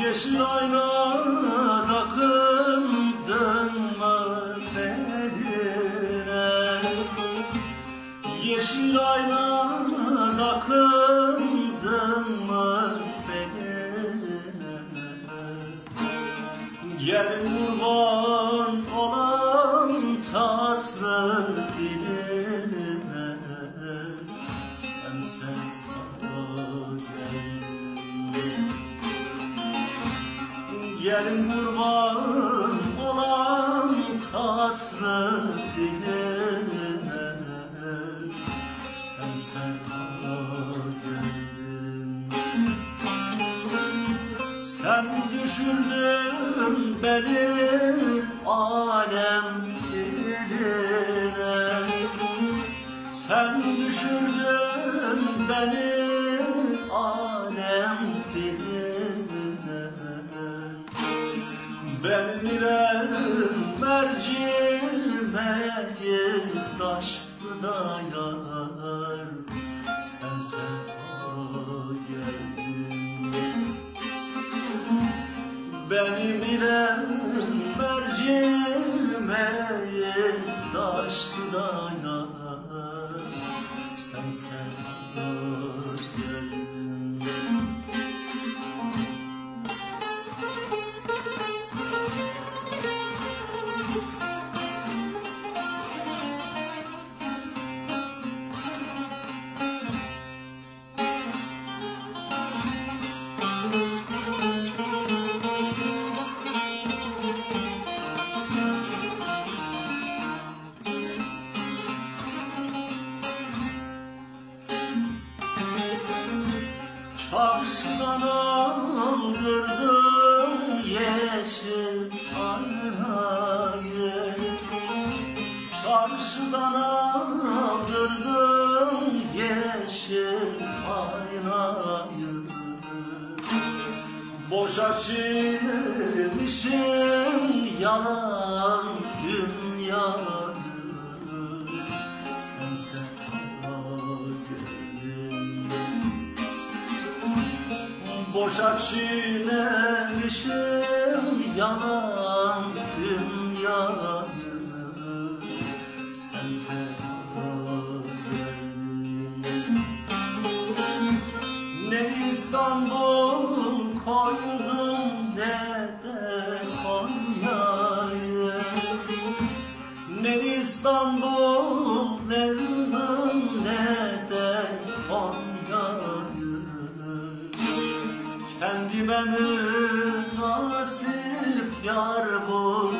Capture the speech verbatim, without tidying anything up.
Yeşil ayna takındın mı beline? Yeşil ayna takındın mı beline? Gelin kurban olan tatlı diline, sen sen gelin kurban olan tatlı diline, sen sen geldin. Sen düşürdün beni alem diline, sen düşürdün beni alem diline. Benim ile mercimeği taşlı da yar, sen sen geldin. Benim ile mercimeği taşlı da yar, sen sen geldin. Çarşıdan aldırdım yeşil aynayı, çarşıdan aldırdım yeşil aynayı. Boşa çiğnemişim yalan dünyayı, sen sen boşa çiğnemişim yalan dünyayı, sen sen ne İstanbul koydum ne de Konya'yı, ne İstanbul ne Yunan ne de Konya'yı. Kendime münasip yar bul